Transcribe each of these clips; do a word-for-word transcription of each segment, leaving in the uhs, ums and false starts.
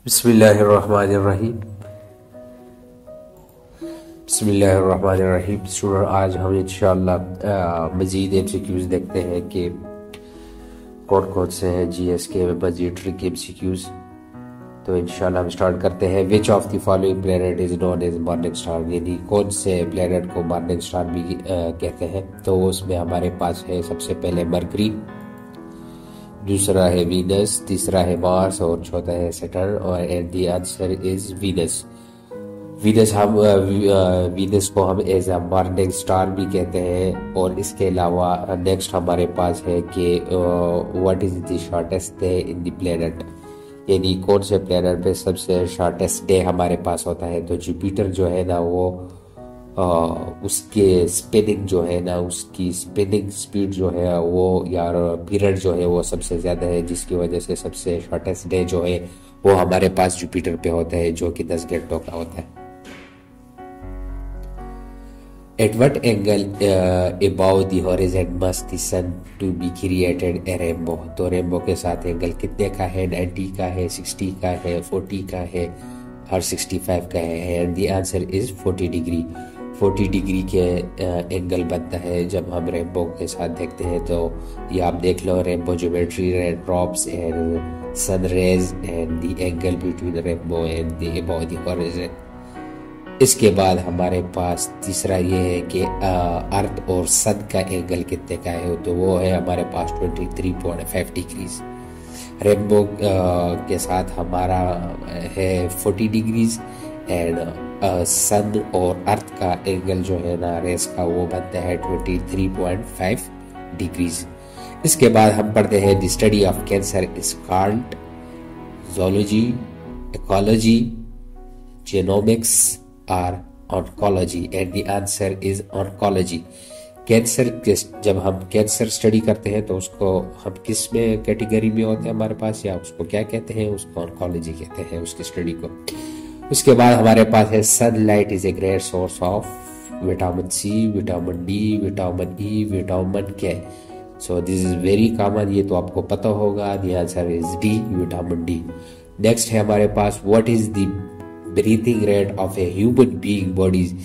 बिस्मिल्लाहिर्रहमानिर्रहीम। बिस्मिल्लाहिर्रहमानिर्रहीम। स्टूडेंट, आज हम इंशाअल्लाह मज़ीद एमसीक्यूज देखते हैं कि कौन कौन से हैं जीएस के मज़ीद ट्रिक एमसीक्यूज। तो इंशाअल्लाह हम स्टार्ट करते हैं। Which of the following planet is known as morning star, यानी कौन से प्लेनेट को मॉर्निंग स्टार भी कहते हैं। तो उसमें हमारे पास है सबसे पहले मरकरी, दूसरा है वीनस, तीसरा है मार्स और चौथा है सैटर्न। और and the answer is Venus. Venus हम वीनस को हम एज अ मॉर्निंग स्टार भी कहते हैं। और इसके अलावा नेक्स्ट हमारे पास है कि what is the shortest day in the planet, यानी कौन से प्लेनेट पे सबसे शॉर्टेस्ट डे हमारे पास होता है। तो जुपिटर जो है ना वो आ, उसके स्पिनिंग जो है ना उसकी स्पिनिंग स्पीड जो है वो यार पीरियड जो है वो सबसे ज़्यादा है, जिसकी वजह से सबसे शॉर्टेस्ट डे जो है वो हमारे पास जुपिटर पे होता है, जो कि दस घंटों का होता है। At what angle uh, above the horizon must the sun to be created a rainbow? तो रेनबो के साथ एंगल कितने का है? नाइन्टी का है, सिक्सटी का है, फोर्टी का है और सिक्सटी फाइव का है। And the answer is forty degree. Forty degree के एंगल बनता है जब हम रेनबो के साथ देखते हैं। तो ये आप देख लो, rainbow geometry, rain drops and sun rays and the angle between rainbow and the above the horizon. इसके बाद हमारे पास तीसरा ये है कि अर्थ और सन का एंगल कितने का है। तो वो है हमारे पास twenty three point five degrees. Rainbow के साथ हमारा है फोर्टी डिग्रीज एंड सन और अर्थ का एंगल जो है ना रेस का वो बनता है twenty three point five degrees. इसके बाद हम पढ़ते हैं the study of cancer is called zoology, ecology, genomics और oncology. And the answer is oncology. Cancer जब हम कैंसर स्टडी करते हैं तो उसको हम किस में कैटेगरी में होते हैं हमारे पास, या उसको क्या कहते हैं? उसको ऑन्कोलॉजी कहते हैं उसकी स्टडी को। उसके बाद हमारे पास है sunlight is a great source of vitamin C, vitamin D, vitamin E, vitamin K. So this is very common, ये तो आपको पता होगा। The answer is D, vitamin D. Next है हमारे पास what is the breathing rate of a human being bodies.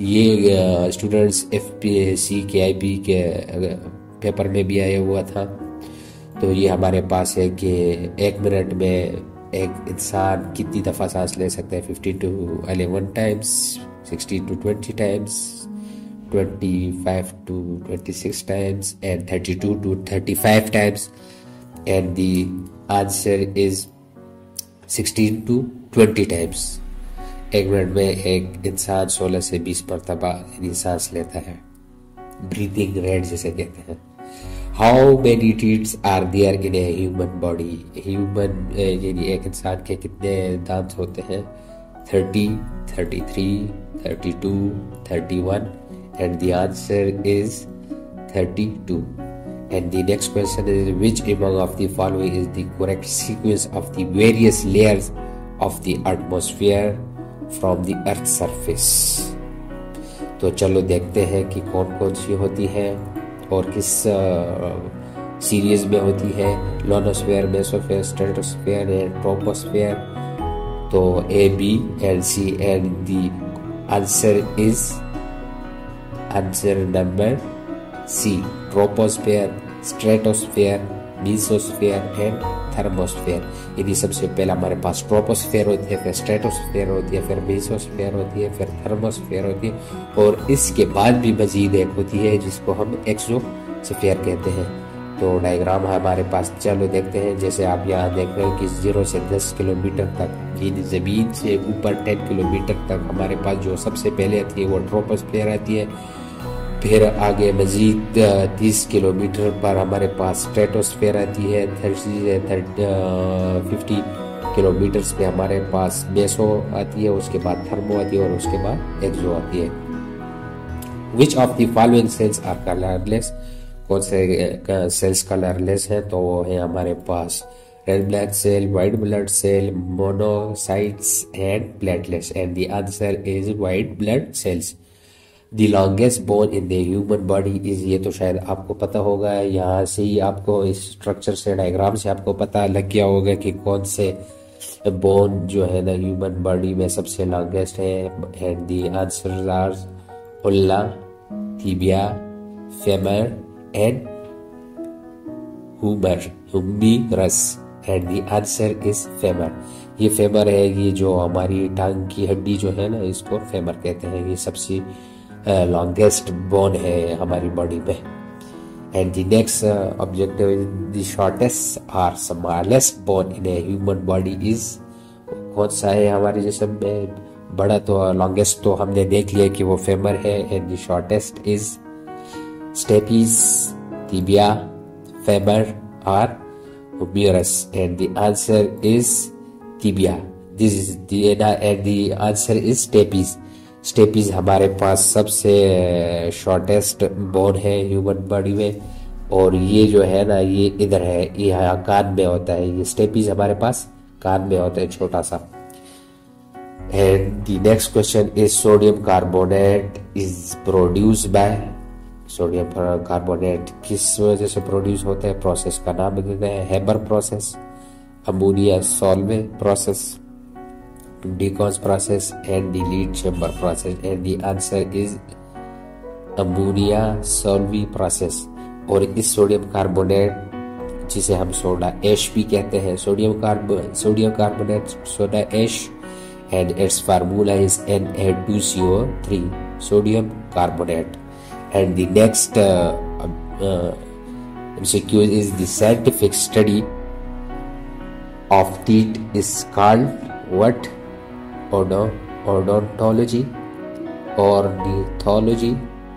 ये students F P S C के आई पी के पेपर में भी आया हुआ था। तो ये हमारे पास है कि एक मिनट में एक इंसान कितनी दफ़ा सांस ले सकता है? Fifty to eleven times, sixty to twenty times, twenty five to twenty six times and thirty two to thirty five times. And the answer is sixteen to twenty times. एक मिनट में एक इंसान सोलह से बीस मरतबा यानी सांस लेता है, ब्रीथिंग रेट जिसे कहते हैं। How many teeths are there in a human body? Human यानी एक इंसान के कितने दांत होते हैं? Thirty, thirty three, thirty two, thirty one. And the answer is thirty two. And the next question is which among of the following is the correct sequence of the various layers of the atmosphere from the earth surface? तो चलो देखते हैं कि कौन कौन सी होती है और किस सीरीज uh, में होती है। Ionosphere, mesosphere, stratosphere and troposphere. तो A, B and C and the answer is answer number C, troposphere, stratosphere, mesosphere and thermosphere. यदि सबसे पहला हमारे पास ट्रोपोस्फेयर होती है, फिर स्ट्रेटोस्फेयर होती है, फिर मेसोस्फेयर होती है, फिर थर्मोस्फेयर होती है और इसके बाद भी मजीद एक होती है जिसको हम एक्सोस्फेयर कहते हैं। तो डायग्राम है हमारे पास, चलो देखते हैं। जैसे आप यहाँ देख रहे हो कि जीरो से दस किलोमीटर तक, यानी जमीन से ऊपर टेन किलोमीटर तक हमारे पास जो सबसे पहले आती है वो ट्रोपोस्फेयर आती है। फिर आगे मजीद तीस किलोमीटर पर हमारे पास स्ट्रेटोस्फेयर आती है। थर्टी से फिफ्टी किलोमीटर्स पे हमारे पास मेसो आती है, उसके बाद थर्मो आती है और उसके बाद एक्सो आती है। Which of the following cells are colourless? कौन से सेल्स कलरलेस है? तो वो है हमारे पास red blood cell, white blood cell, monocytes and platelets. And the answer is white blood cells. The longest bone in the human body is, ये तो शायद आपको पता होगा। यहाँ से ही आपको इस स्ट्रक्चर से, डायग्राम से आपको पता लग गया होगा कि कौन से बोन जो है ना ह्यूमन बॉडी में सबसे लॉन्गेस्ट है, and the answers are ulna, tibia, femur and humer humerus, and the answer is femur. ये फेमर है, ये जो हमारी टांग की हड्डी जो है ना इसको फेमर कहते हैं। ये सबसे लॉन्गेस्ट बोन है हमारी बॉडी में। And the next objective is the shortest और smallest bone in a human body is, कौन सा है हमारे जिस्म में बड़ा? तो लॉन्गेस्ट तो हमने देख लिया कि वो फेमर है। And the shortest is stapes, tibia, femur और humerus, and the answer is tibia. This is the and the answer is stapes. Stapes हमारे पास सबसे शॉर्टेस्ट बोन है ह्यूमन बॉडी में, और ये जो है ना ये इधर है, ये यहाँ कान में होता है। ये स्टेपीज हमारे पास कान में होता है छोटा सा। And the next question is sodium carbonate is produced by, sodium carbonate किस वजह से प्रोड्यूस होता है? प्रोसेस का नाम देते हैं Haber process, ammonia Solvay process, Deacon's process and the lead chamber process, and the answer is ammonia Solvay process. और इस सोडियम कार्बोनेट जिसे हम सोडा ऐश भी कहते हैं, sodium carbo sodium carbonate soda ash, and its formula is N A two C O three, sodium carbonate. And the next uh, uh, M C Q is the scientific study of teeth is called what? Odon odontology, ornithology,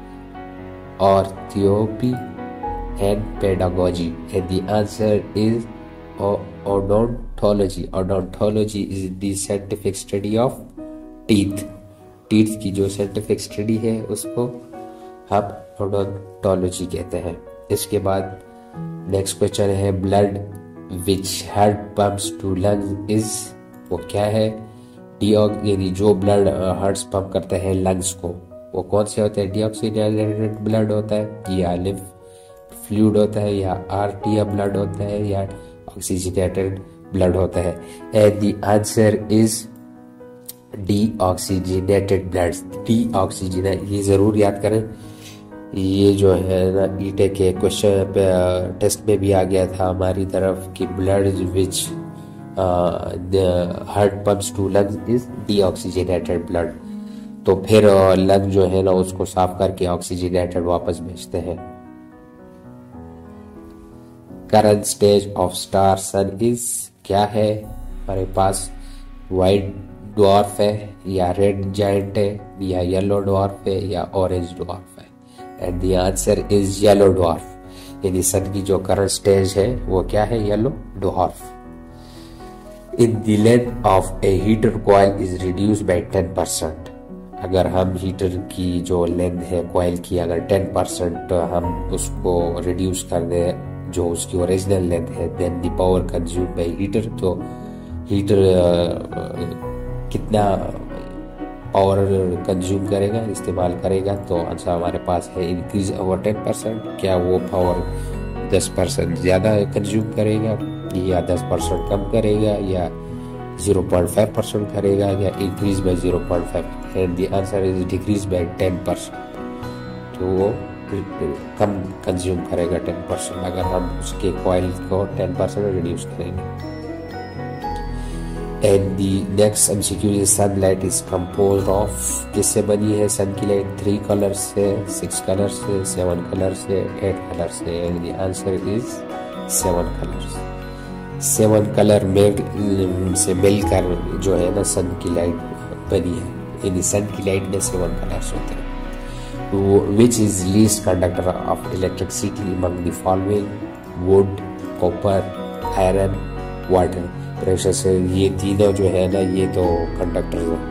orthoepy, and pedagogy. And the answer is odontology. Odontology is the scientific study of teeth. teeth की जो scientific study है उसको हम odontology कहते हैं। इसके बाद next question है blood which heart pumps to lungs is, वो क्या है? डीऑक्स यानी जो ब्लड हार्ट्स पंप करते हैं लंग्स को, वो कौन से होते हैं? डीऑक्सीजनेटेड ब्लड होता है, या लिम्फ फ्लूइड होता है, या आर्टिया ब्लड होता है, या ऑक्सीजनेटेड ब्लड होता है? And the answer is deoxygenated blood. Deoxygenate ये जरूर याद करें, ये जो है ना ईटे के क्वेश्चन पे टेस्ट में भी आ गया था हमारी तरफ कि blood which heart pumps to lungs is deoxygenated blood. तो फिर लंग जो है ना उसको साफ करके ऑक्सीजनेटेड वापस भेजते हैं। Current stage of star sun is क्या है हमारे पास? व्हाइट ड्वार्फ है, या रेड जायंट है, या येलो ड्वार्फ है, या ऑरेंज ड्वार्फ है? And the answer is yellow dwarf. यानी सन की जो करंट स्टेज है वो क्या है? Yellow dwarf. In the length of a heater coil is reduced by ten percent. अगर हम हीटर की जो लेंथ है कॉइल की अगर टेन परसेंट हम उसको रिड्यूस कर दें जो उसकी ओरिजिनल लेंथ है, then the power consume by heater, तो हीटर कितना पावर कंज्यूम करेगा, इस्तेमाल करेगा? तो आंसर हमारे पास है इंक्रीज ओवर टेन परसेंट। क्या वो पावर दस परसेंट ज़्यादा कंज्यूम करेगा, या दस परसेंट कम करेगा, या ज़ीरो पॉइंट फाइव परसेंट करेगा, या increase by zero point five? And the answer is decrease by ten percent. तो वो कम कंज्यूम करेगा टेन परसेंट अगर हम उसके कॉइल को टेन परसेंट रिड्यूस करेंगे। And the next MCQ is sunlight is compose of, किससे बनी है सन की लाइट? थ्री कलर से, सिक्स कलर से, सेवन कलर से, एट कलर से। And the answer is seven colours. Seven colour में से मिलकर जो है ना सन की लाइट बनी है, यानी सन की लाइट में सेवन कलर्स होते हैं। Which is least conductor of electricity among the following? Wood, copper, iron, water. Pressure से ये तीनों जो है ना ये तो कंडक्टर है,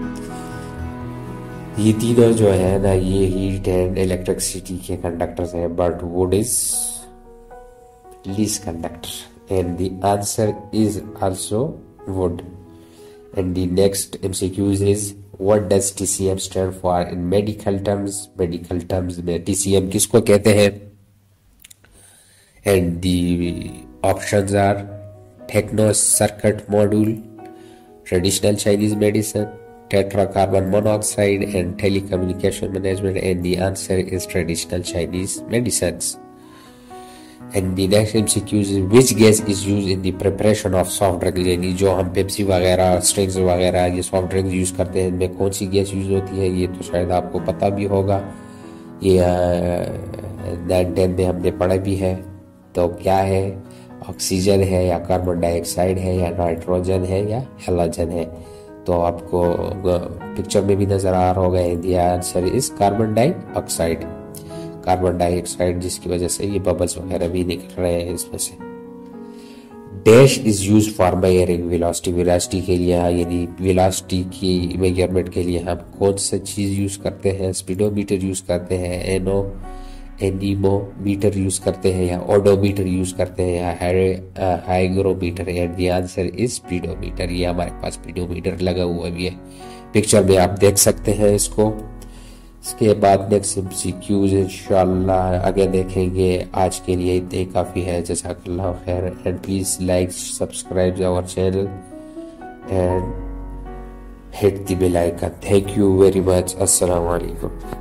ये तीनों जो है ना ये हीट एंड इलेक्ट्रिसिटी के कंडक्टर्स हैं, but wood is least conductor and the answer is also wood. And the next MCQs is what does TCM stand for in medical terms? Medical terms में टीसीएम किसको कहते हैं? And the options are techno circuit module, traditional Chinese medicine, tetracarbon monoxide, and telecommunication management? And the answer is traditional Chinese medicines. And the next M C Q is which gas is used in the preparation of soft drink? यानी जो हम Pepsi वगैरह, strings वगैरह, ये soft drinks use करते हैं, इनमें कौन सी गैस यूज़ होती है? ये तो शायद आपको पता भी होगा, ये नाइन टेन में हमने पढ़ा भी है। तो क्या है? ऑक्सीजन है या कार्बन डाइऑक्साइड है या नाइट्रोजन है या हैलोजन है? तो आपको पिक्चर में भी नज़र आ रहा होगा, the answer is carbon dioxide. Carbon dioxide जिसकी वजह से ये बबल्स वगैरह भी निकल रहे हैं इसमें से। Dash is use for measuring velocity, velocity के लिए यानी वेलोसिटी की मेजरमेंट के लिए हम कौन सा चीज यूज करते हैं? स्पीडोमीटर यूज करते हैं, एनो एनीमोमीटर यूज करते हैं, या ओडोमीटर यूज करते हैं, या hygrometer? And the answer is speedometer. ये हमारे पास स्पीडोमीटर लगा हुआ भी है, पिक्चर में आप देख सकते हैं इसको। इसके बाद नेक्स्ट एमसीक्यूज इंशाल्लाह आगे देखेंगे। आज के लिए इतने काफ़ी है। जज़ाकल्लाह खैर, and please like subscribe our channel and hit the bell icon. Thank you very much. अस्सलाम वालेकुम।